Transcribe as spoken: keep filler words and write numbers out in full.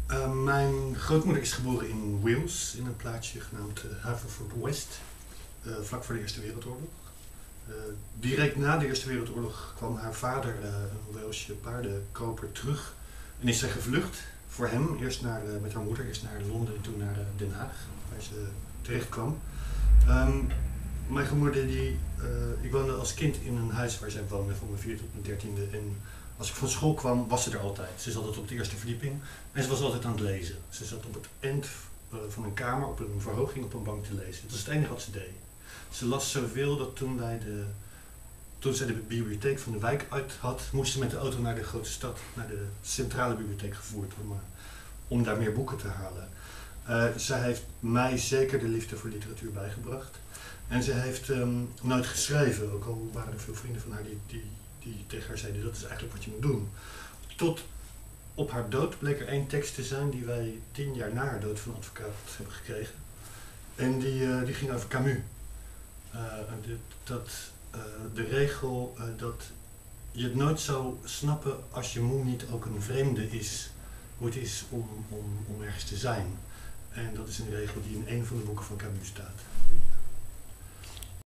Uh, mijn grootmoeder is geboren in Wales, in een plaatsje genaamd uh, Haverford West, uh, vlak voor de Eerste Wereldoorlog. Uh, direct na de Eerste Wereldoorlog kwam haar vader, uh, een Walesje paardenkoper, terug en is zij gevlucht voor hem, eerst naar, uh, met haar moeder, eerst naar Londen en toen naar uh, Den Haag, waar ze terecht kwam. Um, mijn grootmoeder, die, uh, ik woonde als kind in een huis waar zij woonde van mijn vierde tot mijn dertiende. En als ik van school kwam, was ze er altijd. Ze zat altijd op de eerste verdieping en ze was altijd aan het lezen. Ze zat op het eind uh, van een kamer op een verhoging op een bank te lezen. Dat was het enige wat ze deed. Ze las zoveel dat toen wij de, toen zij de bibliotheek van de wijk uit had, moest ze met de auto naar de grote stad, naar de centrale bibliotheek gevoerd om, uh, om daar meer boeken te halen. Uh, zij heeft mij zeker de liefde voor literatuur bijgebracht. En ze heeft um, nooit geschreven, ook al waren er veel vrienden van haar die, die, die tegen haar zeiden dat is eigenlijk wat je moet doen. Tot op haar dood bleek er één tekst te zijn die wij tien jaar na haar dood van een advocaat hebben gekregen. En die, uh, die ging over Camus. Uh, de, dat, uh, de regel uh, dat je het nooit zou snappen als je moe niet ook een vreemde is, hoe het is om, om, om ergens te zijn. En dat is een regel die in een van de boeken van Camus staat.